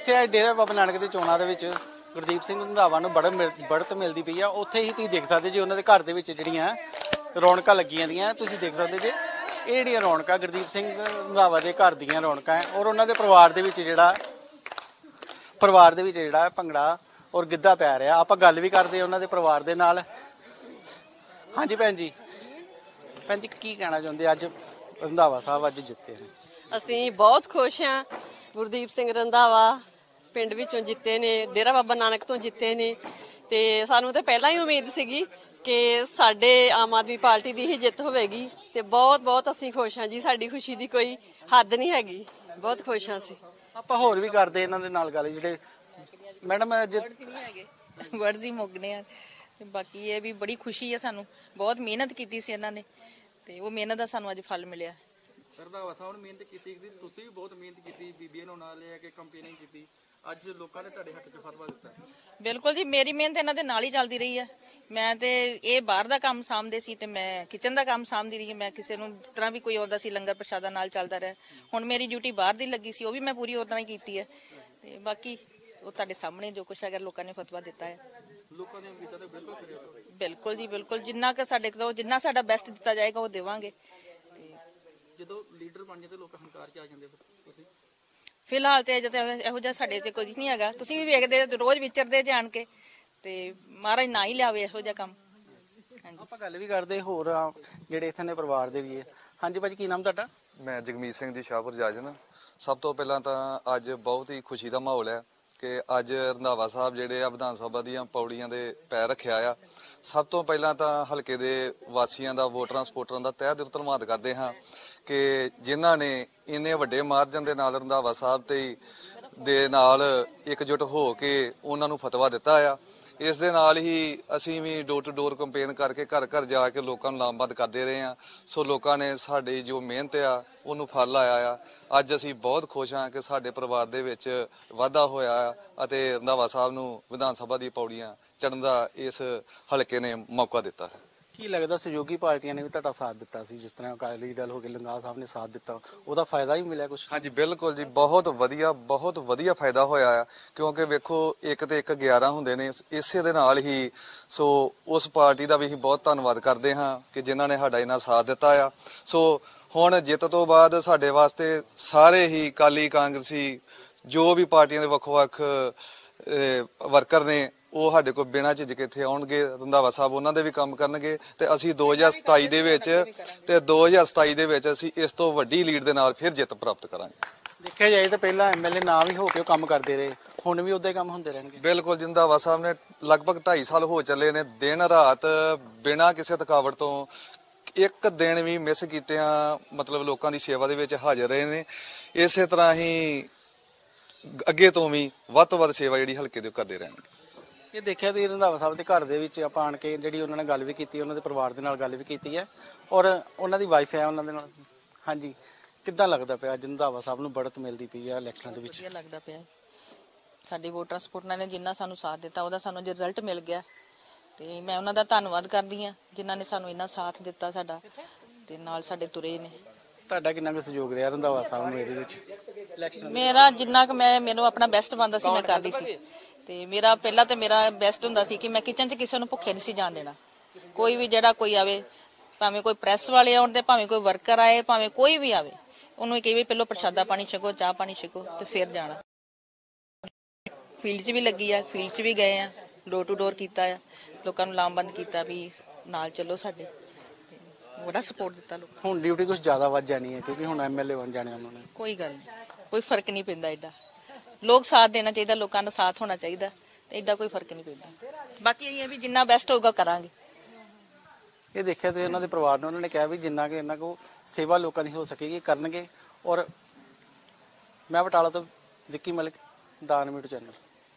ਜਿੱਥੇ ਅੱਜ ਡੇਰਾ ਬਾਬਾ ਨਾਨਕ ਦੇ ਚੋਣਾਂ ਦੇ ਵਿੱਚ ਗੁਰਦੀਪ ਸਿੰਘ ਰੰਧਾਵਾ ਨੂੰ ਬੜਤ ਮਿਲਦੀ ਪਈ ਆ, ਉੱਥੇ ਹੀ ਤੁਸੀਂ ਦੇਖ ਸਕਦੇ ਜੀ ਉਹਨਾਂ ਦੇ ਘਰ ਦੇ ਵਿੱਚ ਜਿਹੜੀਆਂ ਰੌਣਕਾਂ ਲੱਗੀਆਂ ਦੀਆਂ। ਤੁਸੀਂ ਦੇਖ ਸਕਦੇ ਜੇ ਇਹ ਜਿਹੜੀਆਂ ਰੌਣਕਾਂ ਗੁਰਦੀਪ ਸਿੰਘ ਰੰਧਾਵਾ ਦੇ ਘਰ ਦੀਆਂ ਰੌਣਕਾਂ ਹੈ, ਔਰ ਉਹਨਾਂ ਦੇ ਪਰਿਵਾਰ ਦੇ ਵਿੱਚ ਜਿਹੜਾ ਭੰਗੜਾ ਔਰ ਗਿੱਧਾ ਪੈ ਰਿਹਾ। ਆਪਾਂ ਗੱਲ ਵੀ ਕਰਦੇ ਉਹਨਾਂ ਦੇ ਪਰਿਵਾਰ ਦੇ ਨਾਲ। ਹਾਂਜੀ ਭੈਣ ਜੀ ਕੀ ਕਹਿਣਾ ਚਾਹੁੰਦੇ? ਅੱਜ ਰੰਧਾਵਾ ਸਾਹਿਬ ਅੱਜ ਜਿੱਤੇ ਨੇ। ਅਸੀਂ ਬਹੁਤ ਖੁਸ਼ ਹਾਂ। ਗੁਰਦੀਪ ਸਿੰਘ ਰੰਧਾਵਾ ਪਿੰਡ ਵਿੱਚੋਂ ਜਿੱਤੇ ਨੇ, ਡੇਰਾ ਬਾਬਾ ਨਾਨਕ ਤੋਂ ਜਿੱਤੇ ਨੇ, ਤੇ ਸਾਨੂੰ ਤਾਂ ਪਹਿਲਾਂ ਹੀ ਉਮੀਦ ਸੀਗੀ ਕਿ ਸਾਡੇ ਆਮ ਆਦਮੀ ਪਾਰਟੀ ਦੀ ਹੀ ਜਿੱਤ ਹੋਵੇਗੀ, ਤੇ ਬਹੁਤ ਅਸੀਂ ਖੁਸ਼ ਹਾਂ ਜੀ। ਸਾਡੀ ਖੁਸ਼ੀ ਦੀ ਕੋਈ ਹੱਦ ਨਹੀਂ ਹੈਗੀ, ਬਹੁਤ ਖੁਸ਼ ਹਾਂ ਅਸੀਂ। ਆਪਾਂ ਹੋਰ ਵੀ ਕਰਦੇ ਇਹਨਾਂ ਦੇ ਨਾਲ ਗੱਲ, ਜਿਹੜੇ ਮੈਡਮ ਵਰਡਸ ਹੀ ਮੁੱਕਨੇ ਆ। ਬਾਕੀ ਇਹ ਵੀ ਬੜੀ ਖੁਸ਼ੀ ਹੈ ਸਾਨੂੰ, ਬਹੁਤ ਮਿਹਨਤ ਕੀਤੀ ਸੀ ਇਹਨਾਂ ਨੇ, ਤੇ ਉਹ ਮਿਹਨਤ ਦਾ ਸਾਨੂੰ ਅੱਜ ਫਲ ਮਿਲਿਆ। ਰੰਧਾਵਾ ਸਾਹਿਬ ਨੇ ਮਿਹਨਤ ਕੀਤੀ, ਤੁਸੀਂ ਵੀ ਬਹੁਤ ਮਿਹਨਤ ਕੀਤੀ, ਬੀਬੀਆਂ ਨੂੰ ਨਾਲ ਲੈ ਕੇ ਕੰਪੇਨਿੰਗ ਕੀਤੀ, ਅੱਜ ਲੋਕਾਂ ਨੇ ਤੁਹਾਡੇ ਹੱਥ 'ਚ ਫਤਵਾ ਦਿੱਤਾ। ਬਿਲਕੁਲ ਜੀ, ਮੇਰੀ ਮਿਹਨਤ ਇਹਨਾਂ ਦੇ ਨਾਲ ਹੀ ਚੱਲਦੀ ਰਹੀ ਹੈ। ਮੈਂ ਤੇ ਇਹ ਬਾਹਰ ਦਾ ਕੰਮ ਸਾਂਭਦੇ ਸੀ ਤੇ ਮੈਂ ਕਿਚਨ ਦਾ ਕੰਮ ਸਾਂਭਦੀ ਰਹੀ। ਮੈਂ ਕਿਸੇ ਨੂੰ ਜਿਸ ਤਰ੍ਹਾਂ ਵੀ ਕੋਈ ਆਉਂਦਾ ਸੀ ਲੰਗਰ ਪ੍ਰਸ਼ਾਦਾ ਨਾਲ ਚੱਲਦਾ ਰਿਹਾ। ਹੁਣ ਮੇਰੀ ਡਿਊਟੀ ਬਾਹਰ ਦੀ ਲੱਗੀ ਸੀ, ਉਹ ਵੀ ਮੈਂ ਪੂਰੀ ਉਦਾਂ ਹੀ ਕੀਤੀ ਹੈ। ਤੇ ਬਾਕੀ ਉਹ ਤੁਹਾਡੇ ਸਾਹਮਣੇ ਜੋ ਕੁਛ ਅਗਰ ਲੋਕਾਂ ਨੇ ਫਤਵਾ ਦਿੱਤਾ ਹੈ, ਲੋਕਾਂ ਨੇ ਉਮੀਦਾਂ ਤੇ ਬਿਲਕੁਲ ਖਰੇ ਉਤਰੇ। ਬਿਲਕੁਲ ਜੀ ਬਿਲਕੁਲ, ਜਿੰਨਾ ਕਿ ਸਾਡੇ ਕੋਲ ਜਿੰਨਾ ਸਾਡਾ ਬੈਸਟ ਦਿੱਤਾ ਜਾਏਗਾ ਉਹ ਦੇਵਾਂਗੇ। ਜਦੋਂ ਲੀਡਰ ਬਣ ਜਾਂਦੇ ਲੋਕ ਹੰਕਾਰ 'ਚ ਆ ਜਾਂਦੇ, ਤੁਸੀਂ ਫਿਲਹਾਲ ਤੇ ਇਹੋ ਜਿਹਾ ਸਾਡੇ ਤੇ ਕੁਝ ਨਹੀਂ ਹੈਗਾ। ਤੁਸੀਂ ਵੀ ਵੇਖਦੇ ਰੋਜ਼ ਵਿਚਰਦੇ ਜਾਣ ਕੇ, ਤੇ ਮਹਾਰਾਜ ਨਾ ਹੀ ਲਿਆਵੇ ਇਹੋ ਜਿਹਾ ਕੰਮ। ਆਪਾਂ ਗੱਲ ਵੀ ਕਰਦੇ ਹੋਰ ਜਿਹੜੇ ਇੱਥੇ ਦੇ ਪਰਿਵਾਰ ਦੇ ਵੀ ਹੈ। ਹਾਂਜੀ ਭਾਜੀ ਕੀ ਨਾਮ ਤੁਹਾਡਾ? ਮੈਂ ਜਗਮੀਤ ਸਿੰਘ ਜੀ, ਸ਼ਾਹਪੁਰ ਜਾਜਨ। ਸਭ ਤੋਂ ਪਹਿਲਾਂ ਤਾਂ ਅੱਜ ਬਹੁਤ ਹੀ ਖੁਸ਼ੀ ਦਾ ਮਾਹੌਲ ਹੈ ਕਿ ਅੱਜ ਰੰਧਾਵਾ ਸਾਹਿਬ ਜਿਹੜੇ ਆ ਵਿਧਾਨ ਸਭਾ ਦੀਆਂ ਪੌੜੀਆਂ ਦੇ ਪੈਰ ਰੱਖਿਆ ਆ। ਸਭ ਤੋਂ ਪਹਿਲਾਂ ਤਾਂ ਹਲਕੇ ਦੇ ਵਾਸੀਆਂ ਦਾ, ਵੋਟਰਾਂ ਸਪੋਰਟਰਾਂ ਦਾ ਤਹਿ ਦਿਲੋਂ ਧੰਨਵਾਦ ਕਰਦੇ ਹਾਂ ਕਿ ਜਿਨ੍ਹਾਂ ਨੇ ਇੰਨੇ ਵੱਡੇ ਮਾਰਜਨ ਦੇ ਨਾਲ ਰੰਧਾਵਾ ਸਾਹਿਬ ਦੇ ਨਾਲ ਇਕਜੁੱਟ ਹੋ ਕੇ ਉਹਨਾਂ ਨੂੰ ਫਤਵਾ ਦਿੱਤਾ ਆ। ਇਸ ਦੇ ਨਾਲ ਹੀ ਅਸੀਂ ਵੀ ਡੋਰ ਟੂ ਡੋਰ ਕੰਪੇਨ ਕਰਕੇ ਘਰ ਘਰ ਜਾ ਕੇ ਲੋਕਾਂ ਨੂੰ ਲਾਮਬੰਦ ਕਰਦੇ ਰਹੇ ਹਾਂ। ਸੋ ਲੋਕਾਂ ਨੇ ਸਾਡੀ ਜੋ ਮਿਹਨਤ ਆ ਉਹਨੂੰ ਫਲ ਆਇਆ ਆ। ਅੱਜ ਅਸੀਂ ਬਹੁਤ ਖੁਸ਼ ਹਾਂ ਕਿ ਸਾਡੇ ਪਰਿਵਾਰ ਦੇ ਵਿੱਚ ਵਾਧਾ ਹੋਇਆ ਆ ਅਤੇ ਰੰਧਾਵਾ ਸਾਹਿਬ ਨੂੰ ਵਿਧਾਨ ਸਭਾ ਦੀ ਪੌੜੀਆਂ ਚੜ੍ਹਨ ਦਾ ਇਸ ਹਲਕੇ ਨੇ ਮੌਕਾ ਦਿੱਤਾ ਹੈ। ਕੀ ਲੱਗਦਾ ਸਹਿਯੋਗੀ ਪਾਰਟੀਆਂ ਨੇ ਵੀ ਤੁਹਾਡਾ ਸਾਥ ਦਿੱਤਾ ਸੀ? ਜਿਸ ਤਰ੍ਹਾਂ ਅਕਾਲੀ ਦਲ ਹੋ ਕੇ ਲੰਗਾ ਸਾਹਿਬ ਨੇ ਸਾਥ ਦਿੱਤਾ, ਉਹਦਾ ਫਾਇਦਾ ਵੀ ਮਿਲਿਆ ਕੁਝ? ਹਾਂਜੀ ਬਿਲਕੁਲ ਜੀ, ਬਹੁਤ ਵਧੀਆ ਫਾਇਦਾ ਹੋਇਆ ਆ। ਕਿਉਂਕਿ ਵੇਖੋ ਇੱਕ ਤੇ ਇੱਕ 11 ਹੁੰਦੇ ਨੇ, ਇਸੇ ਦੇ ਨਾਲ ਹੀ ਸੋ ਉਸ ਪਾਰਟੀ ਦਾ ਵੀ ਅਸੀਂ ਬਹੁਤ ਧੰਨਵਾਦ ਕਰਦੇ ਹਾਂ ਕਿ ਜਿਨ੍ਹਾਂ ਨੇ ਸਾਡਾ ਇਹਨਾਂ ਸਾਥ ਦਿੱਤਾ ਆ। ਸੋ ਹੁਣ ਜਿੱਤ ਤੋਂ ਬਾਅਦ ਸਾਡੇ ਵਾਸਤੇ ਸਾਰੇ ਹੀ ਅਕਾਲੀ ਕਾਂਗਰਸੀ ਜੋ ਵੀ ਪਾਰਟੀਆਂ ਦੇ ਵੱਖ-ਵੱਖ ਵਰਕਰ ਨੇ ਉਹ ਸਾਡੇ ਕੋਲ ਬਿਨਾਂ ਝਿਜਕ ਇੱਥੇ ਆਉਣਗੇ। ਰੰਧਾਵਾ ਸਾਹਿਬ ਉਹਨਾਂ ਦੇ ਵੀ ਕੰਮ ਕਰਨਗੇ ਤੇ ਅਸੀਂ 2027 ਦੇ ਵਿੱਚ ਅਸੀਂ ਇਸ ਤੋਂ ਵੱਡੀ ਲੀਡ ਦੇ ਨਾਲ ਫਿਰ ਜਿੱਤ ਪ੍ਰਾਪਤ ਕਰਾਂਗੇ। ਦੇਖਿਆ ਜਾਏ ਤਾਂ ਪਹਿਲਾਂ ਐਮਐਲਏ ਨਾ ਵੀ ਹੋ ਕੇ ਕੰਮ ਕਰਦੇ ਰਹੇ, ਹੁਣ ਵੀ ਉਦਾਂ ਹੀ ਕੰਮ ਹੁੰਦੇ ਰਹਿਣਗੇ। ਬਿਲਕੁਲ, ਰੰਧਾਵਾ ਸਾਹਿਬ ਨੇ ਲਗਭਗ 2.5 ਸਾਲ ਹੋ ਚੱਲੇ ਨੇ, ਦਿਨ ਰਾਤ ਬਿਨਾਂ ਕਿਸੇ ਥਕਾਵਟ ਤੋਂ ਇੱਕ ਦਿਨ ਵੀ ਮਿਸ ਕੀਤਿਆਂ ਮਤਲਬ ਲੋਕਾਂ ਦੀ ਸੇਵਾ ਦੇ ਵਿੱਚ ਹਾਜ਼ਰ ਰਹੇ ਨੇ। ਇਸੇ ਤਰ੍ਹਾਂ ਹੀ ਅੱਗੇ ਤੋਂ ਵੀ ਵੱਧ ਤੋਂ ਵੱਧ ਸੇਵਾ ਜਿਹੜੀ ਹਲਕੇ ਦੇ ਕਰਦੇ ਰਹਿਣਗੇ। ਇਹ ਦੇਖਿਆ ਤੁਸੀਂ ਰੰਧਾਵਾ ਸਾਹਿਬ ਦੇ ਘਰ ਦੇ ਵਿੱਚ ਆਪਾਂ ਆਣ ਕੇ ਜਿਹੜੀ ਉਹਨਾਂ ਨਾਲ ਗੱਲ ਵੀ ਕੀਤੀ, ਉਹਨਾਂ ਦੇ ਪਰਿਵਾਰ ਦੇ ਨਾਲ ਗੱਲ ਵੀ ਕੀਤੀ ਹੈ, ਔਰ ਉਹਨਾਂ ਦੀ ਵਾਈਫ ਹੈ ਉਹਨਾਂ ਦੇ ਨਾਲ। ਹਾਂਜੀ ਕਿੱਦਾਂ ਲੱਗਦਾ ਪਿਆ ਅੱਜ ਰੰਧਾਵਾ ਸਾਹਿਬ ਨੂੰ ਬੜਤ ਮਿਲਦੀ ਪਈ ਹੈ ਇਲੈਕਸ਼ਨਾਂ ਦੇ ਵਿੱਚ? ਵਧੀਆ ਲੱਗਦਾ ਪਿਆ। ਸਾਡੇ ਵੋਟਰਾਂ ਸਪੋਰਟਰਾਂ ਨੇ ਜਿੰਨਾ ਸਾਨੂੰ ਸਾਥ ਦਿੱਤਾ ਉਹਦਾ ਸਾਨੂੰ ਜੇ ਰਿਜ਼ਲਟ ਮਿਲ ਗਿਆ, ਤੇ ਮੈਂ ਉਹਨਾਂ ਦਾ ਧੰਨਵਾਦ ਕਰਦੀ ਹਾਂ ਜਿਨ੍ਹਾਂ ਨੇ ਸਾਨੂੰ ਇੰਨਾ ਸਾਥ ਦਿੱਤਾ ਸਾਡਾ ਤੇ ਨਾਲ ਸਾਡੇ ਤੁਰੇ ਨੇ। ਤੁਹਾਡਾ ਕਿੰਨਾ ਕੁ ਸਹਿਯੋਗ ਰਿਹਾ ਰੰਧਾਵਾ ਸਾਹਿਬ ਨੂੰ ਇਹਦੇ ਵਿੱਚ ਇਲੈਕਸ਼ਨ? ਮੇਰਾ ਜਿੰਨਾ ਕੁ ਮੈਨੂੰ ਆਪਣਾ ਬੈਸਟ ਬਣਦਾ ਸੀ ਮੈਂ ਕਰਦੀ ਸੀ। ਤੇ ਮੇਰਾ ਪਹਿਲਾਂ ਤੇ ਮੇਰਾ ਬੈਸਟ ਹੁੰਦਾ ਸੀ ਕਿ ਮੈਂ ਕਿਚਨ 'ਚ ਕਿਸੇ ਨੂੰ ਭੁੱਖੇ ਨਹੀਂ ਸੀ ਜਾਣ ਦੇਣਾ। ਕੋਈ ਵੀ ਜਿਹੜਾ ਕੋਈ ਆਵੇ, ਭਾਵੇਂ ਕੋਈ ਪ੍ਰੈਸ ਵਾਲੇ ਆਉਣ ਤੇ ਭਾਵੇਂ ਕੋਈ ਵਰਕਰ ਆਏ, ਭਾਵੇਂ ਕੋਈ ਵੀ ਆਵੇ, ਉਹਨੂੰ ਇਹ ਕਹੇ ਪਹਿਲਾਂ ਪ੍ਰਸ਼ਾਦਾ ਪਾਣੀ ਛਕੋ, ਚਾਹ ਪਾਣੀ ਛਕੋ ਤੇ ਫਿਰ ਜਾਣਾ। ਫੀਲਡ 'ਚ ਵੀ ਲੱਗੀ ਆ, ਫੀਲਡ 'ਚ ਵੀ ਗਏ ਆ, ਡੋਰ ਟੂ ਡੋਰ ਕੀਤਾ ਆ, ਲੋਕਾਂ ਨੂੰ ਲਾਮਬੰਦ ਕੀਤਾ ਵੀ ਨਾਲ ਚੱਲੋ ਸਾਡੇ, ਬੜਾ ਸਪੋਰਟ ਦਿੱਤਾ ਲੋਕ। ਹੁਣ ਡਿਊਟੀ ਕੁਝ ਜ਼ਿਆਦਾ ਵੱਧ ਜਾਣੀ ਹੈ ਕਿਉਂਕਿ ਹੁਣ ਐਮਐਲਏ ਬਣ ਜਾਣੇ ਉਹਨਾਂ ਨੇ। ਕੋਈ ਗੱਲ ਨਹੀਂ, ਕੋਈ ਫਰਕ ਨਹੀਂ ਪੈਂਦਾ ਐਡਾ। ਲੋਕ ਸਾਥ ਦੇਣਾ ਚਾਹੀਦਾ, ਲੋਕਾਂ ਦਾ ਸਾਥ ਹੋਣਾ ਚਾਹੀਦਾ, ਤੇ ਐਡਾ ਕੋਈ ਫਰਕ ਨਹੀਂ ਪੈਂਦਾ। ਬਾਕੀ ਇਹ ਵੀ ਜਿੰਨਾ ਬੈਸਟ ਹੋਊਗਾ ਕਰਾਂਗੇ। ਇਹ ਦੇਖਿਆ ਤੇ ਉਹਨਾਂ ਦੇ ਪਰਿਵਾਰ ਨੇ, ਉਹਨਾਂ ਨੇ ਕਿਹਾ ਵੀ ਜਿੰਨਾ ਕਿ ਇਹਨਾਂ ਕੋਲ ਸੇਵਾ ਲੋਕਾਂ ਦੀ ਹੋ ਸਕੇਗੀ ਕਰਨਗੇ। ਔਰ ਮੈਂ ਬਟਾਲਾ ਤੋਂ Vicky Malik, the news channel.